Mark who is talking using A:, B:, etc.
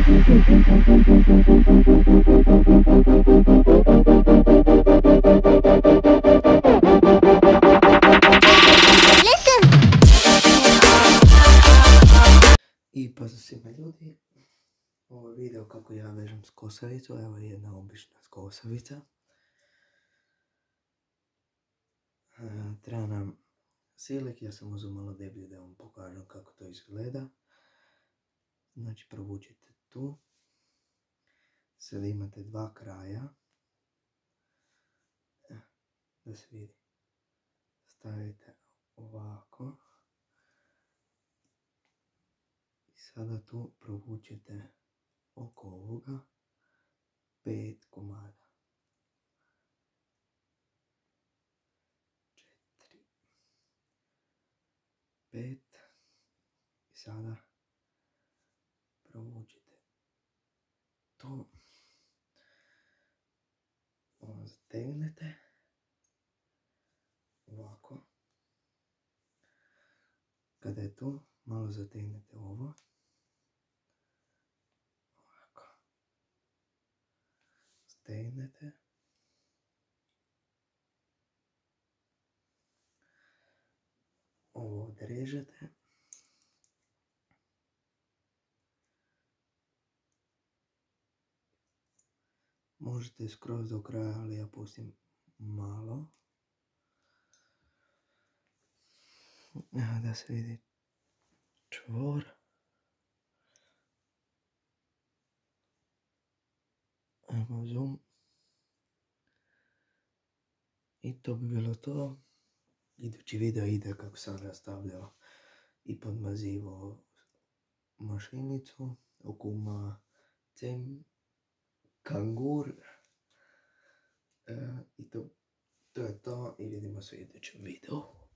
A: I pozdrav svima ljudi, ovo je video kako ja vežem skosavicu, evo je jedna obična skosavica. Treba nam silik, ja sam uzeo malo deblji da vam pokažem kako to izgleda. Znači provučite tu, sad imate dva kraja, da se vidi, stavite ovako. Sada tu provučete oko ovoga 5 komada. 4, 5 i sada provučite to. Ovo zategnete ovako. Kada je tu, malo zategnete ovo. Stegnete. Ovo odrežete. Možete skroz do kraja, ali ja pustim malo. Da se vidi čvor. Evo zoom. I to bi bilo to. Idući video ide kako sam rastavljao i podmazivao mašinicu. Okuma cem kangur. I to je to i vidimo se u idućem videu.